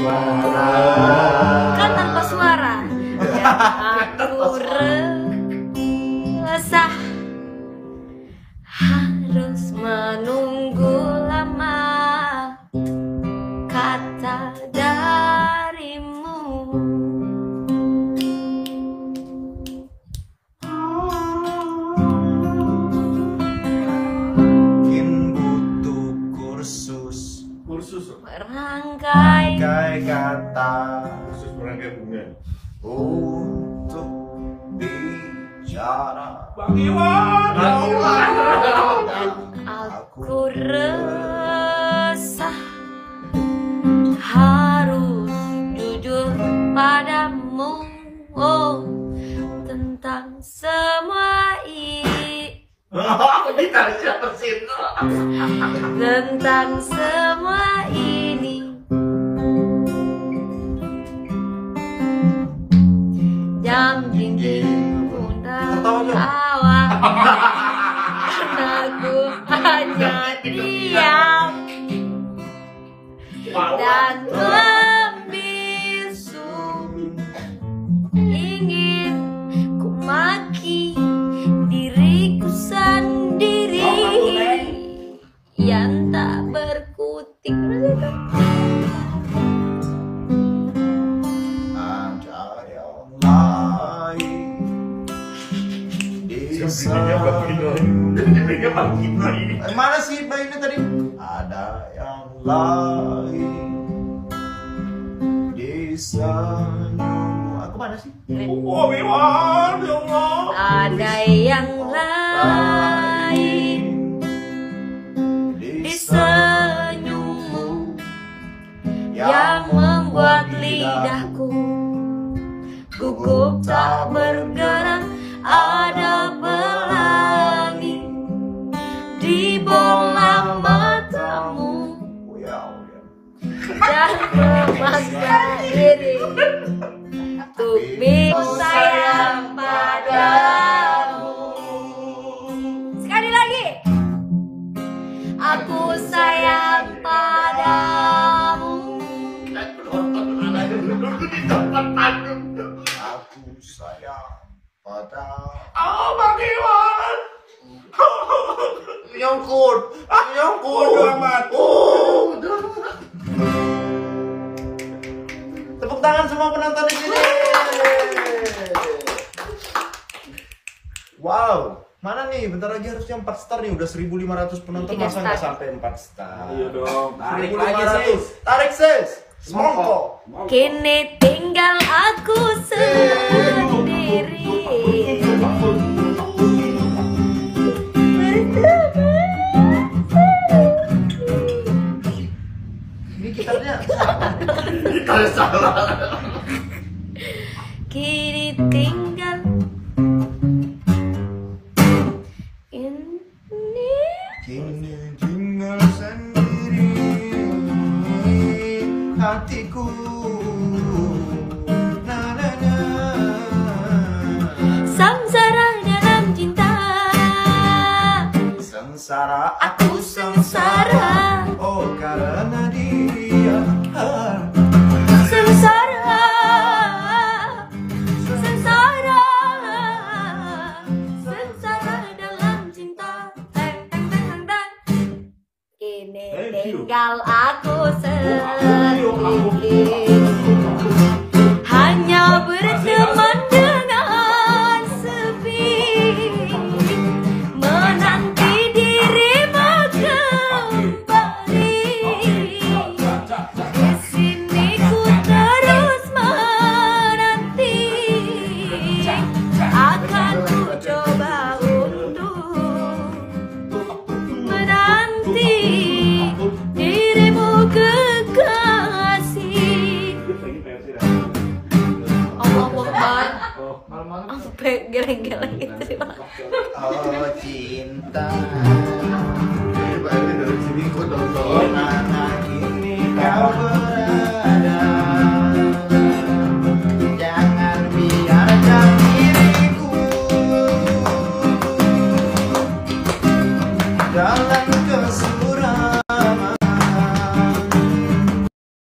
suara. Kan tanpa suara. Aku resah harus menunggu lama kata darimu. Mungkin butuh kursus Merangkai kata Khusus merangkai bunga. untuk bicara. Bang Iwan. aku resah harus jujur padamu tentang semua ini. Ditarik siapa sih? Tentang semua ini jam dinding undang tawa aku hanya diam dan membisu. Ingin ku maki diriku sendiri yang tak berkutik. Ada yang lain di sana. Mana sih bayinya tadi? Ada yang lain di senyum. Aku mana sih? Oh, Iwan, ya Allah. Ada yang lain di senyummu yang membuat lidahku gugup tak bergerak. Ada pelangi di bola matamu Oh ya, oh ya. dan memaksa diri untuk bisa sayang padamu. Sekali lagi, aku sayang padamu. Aku sayang pada Bang Iwan. nyongkut, nyongkut. Bodo amat. Tepuk tangan semua penonton di sini. Wow, mana nih? Bentar lagi harusnya 4 star nih. Udah 1.500 penonton, 3 masa star. nggak sampai 4 star? Iya dong. Tarik 1.500. lagi, Sis. Tarik sis. Semongko. Kini tinggal aku sendiri. Ini gitarnya. Kita salah. Kini tinggal ini. Kini tinggal sendiri hatiku. Na na na. Samsara dalam cinta. Sengsara Aku sengsara. oh karena dia. Sengsara. Sengsara. Sengsara dalam cinta. Teng teng teng teng. Kini tinggal aku sendiri. Hanya berteman dengan sepi. Menanti dirimu kembali. Di sini ku terus menanti. Akan ku coba untuk menanti dirimu kekasih. Allah Akbar. Sampai geleng-geleng gitu. Oh cinta